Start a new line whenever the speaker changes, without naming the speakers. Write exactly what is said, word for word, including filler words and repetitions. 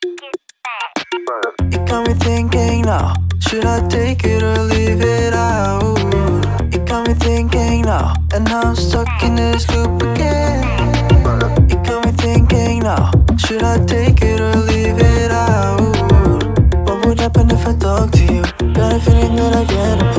It got me thinking now, should I take it or leave it out? It got me thinking now, and now I'm stuck in this loop again. It got me thinking now, should I take it or leave it out? What would happen if I talk to you? Got a feeling that I get